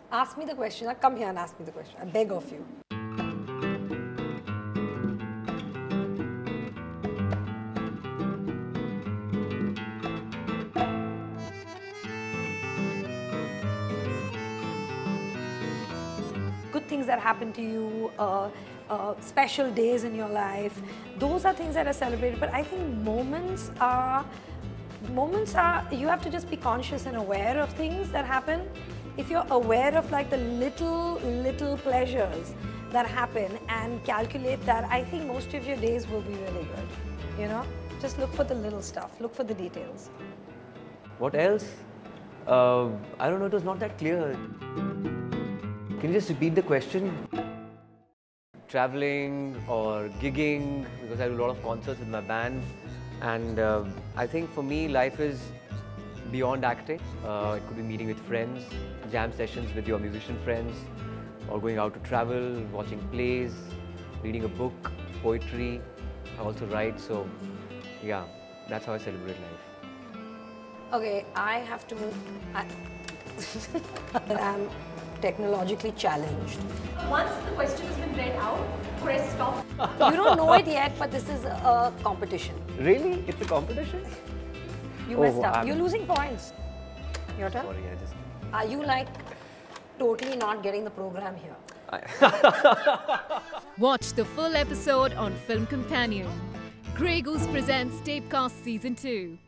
Ask me the question. Come here and ask me the question. I beg of you. Good things that happen to you, special days in your life, those are things that are celebrated. But I think moments are, you have to just be conscious and aware of things that happen. If you're aware of like the little pleasures that happen and calculate that, I think most of your days will be really good, you know? Just look for the little stuff, look for the details. What else? I don't know, it was not that clear. Can you just repeat the question? Traveling or gigging, because I do a lot of concerts with my band. And I think for me, life is beyond acting. It could be meeting with friends, jam sessions with your musician friends, or going out to travel, watching plays, reading a book, poetry. I also write, so yeah, that's how I celebrate life. Okay, I have to... I'm technologically challenged. Once the question has been read out, press stop. You don't know it yet, but this is a competition. Really? It's a competition? You messed up. You're losing points. Your turn? Sorry, I just... Are you like totally not getting the program here? Watch the full episode on Film Companion. Grey Goose presents Tapecast Season 2.